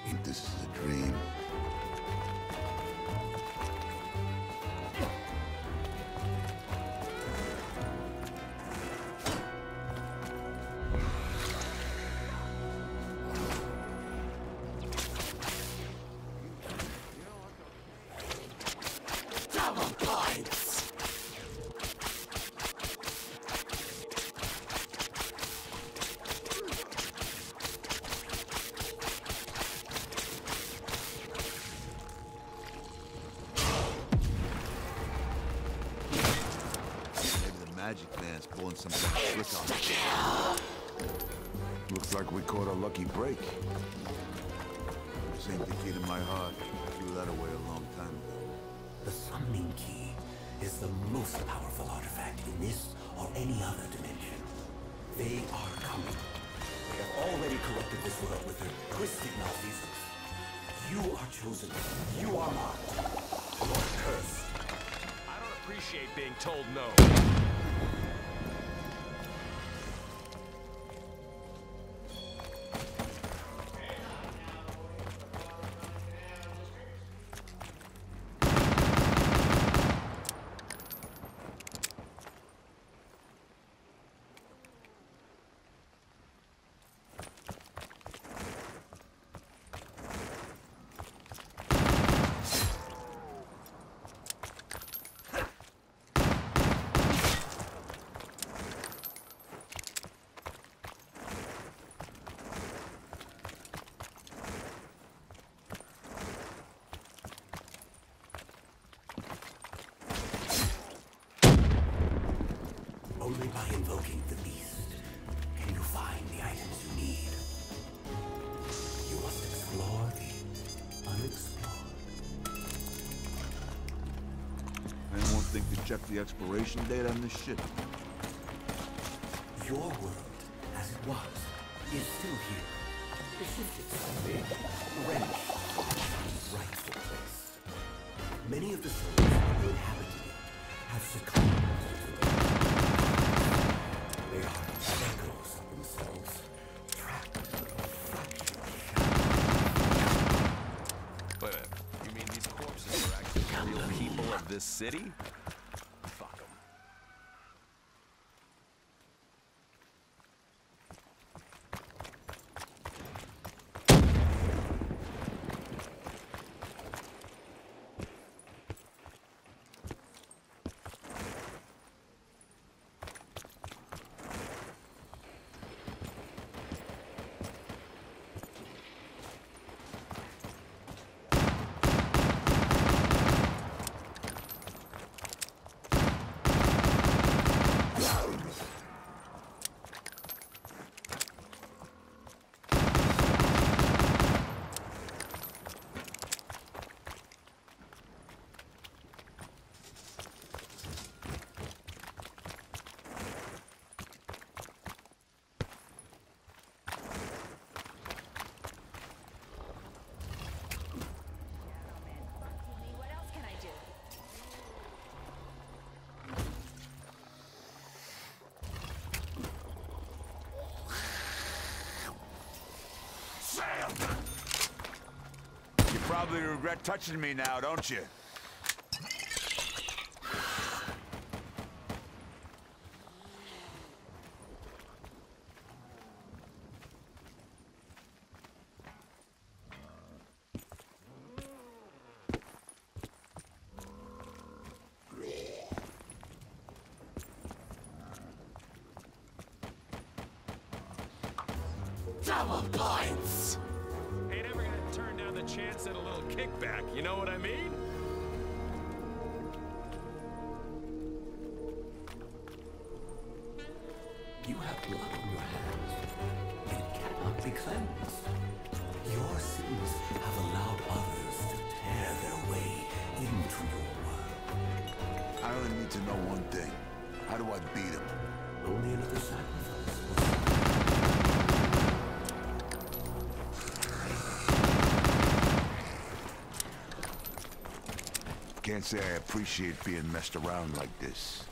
think this is a dream. Magic man's pulling some kind of trick on us. Looks like we caught a lucky break. This ain't the key to my heart. I threw that away a long time ago. The summoning key is the most powerful artifact in this or any other dimension. They are coming. They have already corrupted this world with their twisted malfeasance. You are chosen. You are marked. You are cursed. I don't appreciate being told no. Only by invoking the beast can you find the items you need. You must explore the unexplored. Anyone think to check the expiration date on this shit? Your world, as it was, is still here. It shifted slightly, wrenched from its rightful place. Many of the souls who inhabited it have succumbed to the They are echoes of themselves, trapped in a fractured shadow. Wait a minute. You mean these corpses are actually real people of this city? Fuck them. You probably regret touching me now, don't you? Double points! Ain't ever gonna turn down the chance at a little kickback, you know what I mean? You have blood on your hands. It cannot be cleansed. Your sins have allowed others to tear their way into your world. I only need to know one thing. How do I beat him? Only another sacrifice. Can't say I appreciate being messed around like this.